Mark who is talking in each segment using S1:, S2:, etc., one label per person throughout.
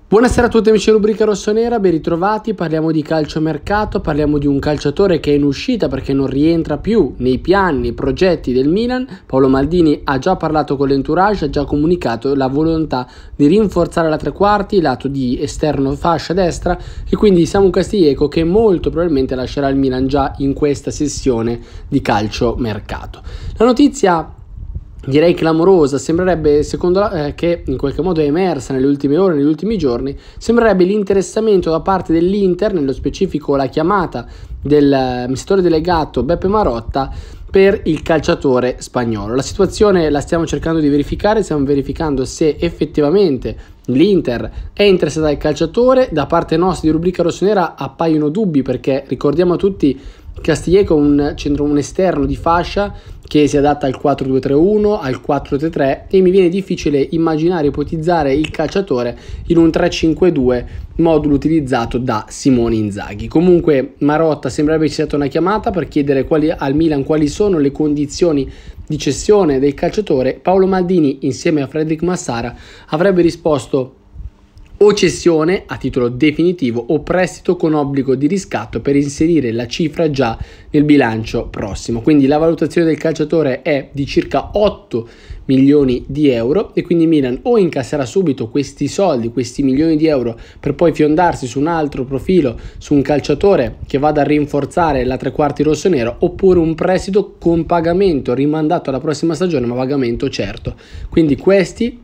S1: Buonasera a tutti amici di Rubrica Rossonera, ben ritrovati. Parliamo di calciomercato, parliamo di un calciatore che è in uscita perché non rientra più nei piani, nei progetti del Milan. Paolo Maldini ha già parlato con l'entourage, ha già comunicato la volontà di rinforzare la tre quarti, lato di esterno fascia destra, e quindi Samu Castillejo che molto probabilmente lascerà il Milan già in questa sessione di calciomercato. La notizia, direi clamorosa, sembrerebbe, secondo che in qualche modo è emersa nelle ultime ore, negli ultimi giorni, sembrerebbe l'interessamento da parte dell'Inter, nello specifico la chiamata del amministratore delegato Beppe Marotta per il calciatore spagnolo. La situazione la stiamo cercando di verificare, stiamo verificando se effettivamente l'Inter è interessata al calciatore. Da parte nostra di Rubrica Rossonera appaiono dubbi, perché ricordiamo a tutti Castillejo è un esterno di fascia che si adatta al 4-2-3-1, al 4-3-3, e mi viene difficile immaginare e ipotizzare il calciatore in un 3-5-2, modulo utilizzato da Simone Inzaghi. Comunque Marotta sembrerebbe ci sia stata una chiamata per chiedere al Milan quali sono le condizioni di cessione del calciatore. Paolo Maldini insieme a Frederic Massara avrebbe risposto o cessione a titolo definitivo o prestito con obbligo di riscatto per inserire la cifra già nel bilancio prossimo. Quindi la valutazione del calciatore è di circa 8 milioni di euro e quindi Milan o incasserà subito questi soldi, questi milioni di euro, per poi fiondarsi su un altro profilo, su un calciatore che vada a rinforzare la tre quarti rossonero, oppure un prestito con pagamento rimandato alla prossima stagione, ma pagamento certo. Quindi queste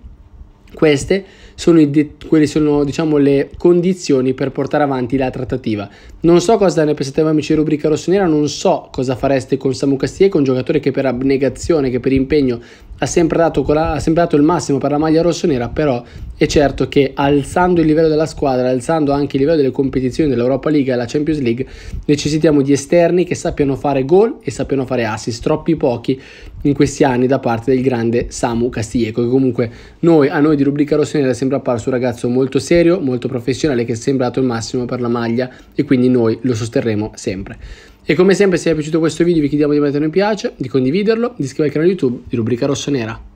S1: sono diciamo le condizioni per portare avanti la trattativa. Non so cosa ne pensate voi amici di Rubrica Rossonera, non so cosa fareste con Samu Castillejo, un giocatore che per abnegazione, che per impegno ha sempre dato il massimo per la maglia rossonera, però è certo che alzando il livello della squadra, alzando anche il livello delle competizioni dell'Europa League e la Champions League, necessitiamo di esterni che sappiano fare gol e sappiano fare assist, troppi pochi in questi anni da parte del grande Samu Castillejo, che comunque a noi di Rubrica Rossonera è sempre apparso un ragazzo molto serio, molto professionale, che ha sempre dato il massimo per la maglia, e quindi noi lo sosterremo sempre. E come sempre, se vi è piaciuto questo video vi chiediamo di mettere un mi piace, di condividerlo, di iscrivervi al canale YouTube di Rubrica Rossonera.